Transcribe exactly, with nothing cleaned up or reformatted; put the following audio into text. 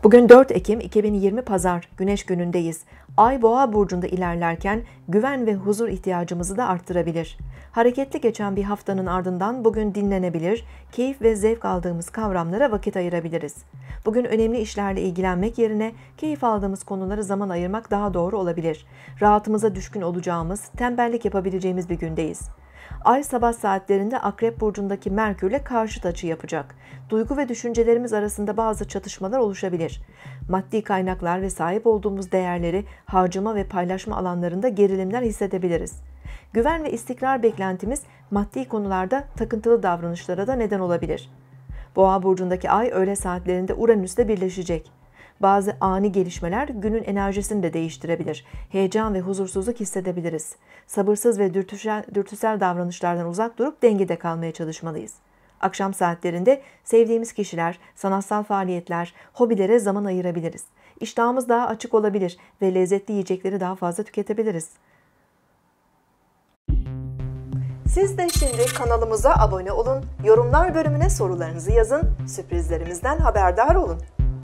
Bugün dört Ekim iki bin yirmi Pazar, Güneş günündeyiz. Ay Boğa burcunda ilerlerken güven ve huzur ihtiyacımızı da arttırabilir. Hareketli geçen bir haftanın ardından bugün dinlenebilir, keyif ve zevk aldığımız kavramlara vakit ayırabiliriz. Bugün önemli işlerle ilgilenmek yerine keyif aldığımız konulara zaman ayırmak daha doğru olabilir. Rahatımıza düşkün olacağımız, tembellik yapabileceğimiz bir gündeyiz. Ay sabah saatlerinde Akrep burcundaki Merkürle karşıt açı yapacak. Duygu ve düşüncelerimiz arasında bazı çatışmalar oluşabilir. Maddi kaynaklar ve sahip olduğumuz değerleri harcama ve paylaşma alanlarında gerilimler hissedebiliriz. Güven ve istikrar beklentimiz maddi konularda takıntılı davranışlara da neden olabilir. Boğa burcundaki Ay öğle saatlerinde Uranüs'le birleşecek. Bazı ani gelişmeler günün enerjisini de değiştirebilir. Heyecan ve huzursuzluk hissedebiliriz. Sabırsız ve dürtüsel, dürtüsel davranışlardan uzak durup dengede kalmaya çalışmalıyız. Akşam saatlerinde sevdiğimiz kişiler, sanatsal faaliyetler, hobilere zaman ayırabiliriz. İştahımız daha açık olabilir ve lezzetli yiyecekleri daha fazla tüketebiliriz. Siz de şimdi kanalımıza abone olun, yorumlar bölümüne sorularınızı yazın, sürprizlerimizden haberdar olun.